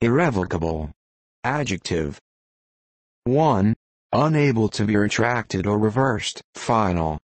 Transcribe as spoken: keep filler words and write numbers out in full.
Irrevocable. Adjective. one. Unable to be retracted or reversed. Final.